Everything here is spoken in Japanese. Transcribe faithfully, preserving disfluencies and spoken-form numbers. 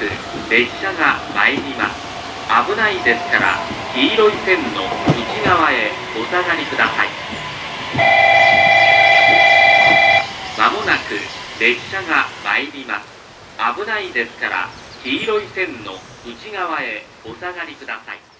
く列車が参ります。危ないですから黄色い線の内側へお下がりください。まもなく列車が参ります。危ないですから黄色い線の内側へお下がりください。